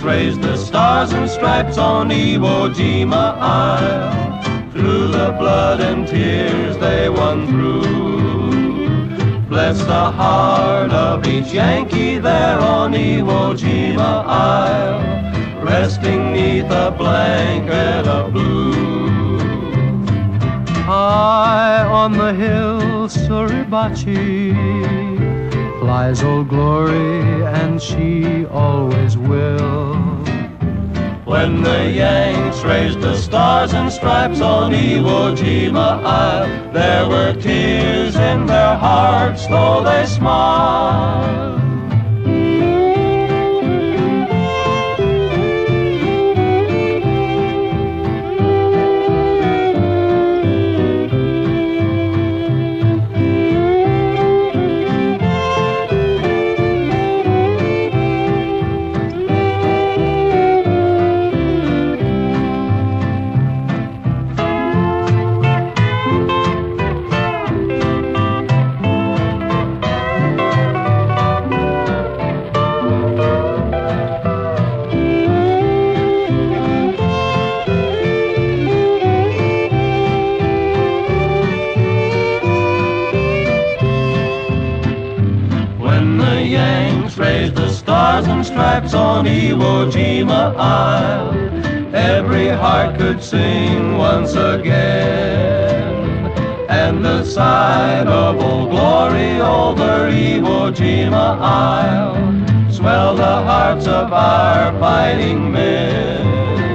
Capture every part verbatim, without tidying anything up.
raised the stars and stripes on Iwo Jima Isle. Through the blood and tears they won through. Bless the heart of each Yankee there on Iwo Jima Isle, resting neath a blanket of blue. High on the hill Suribachi flies Old Glory, and she always will. When the Yanks raised the stars and stripes on Iwo Jima Isle, there were tears in their hearts, though they smiled. When the Yanks raised the stars and stripes on Iwo Jima Isle, every heart could sing once again. And the sight of Old Glory over Iwo Jima Isle swelled the hearts of our fighting men.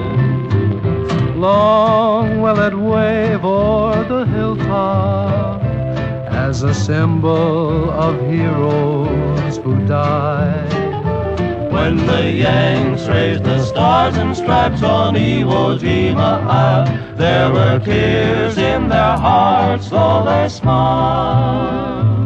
Long will it wave o'er the hilltop as a symbol of heroes who died. When the Yanks raised the stars and stripes on Iwo Jima Isle, there were tears in their hearts, though they smiled.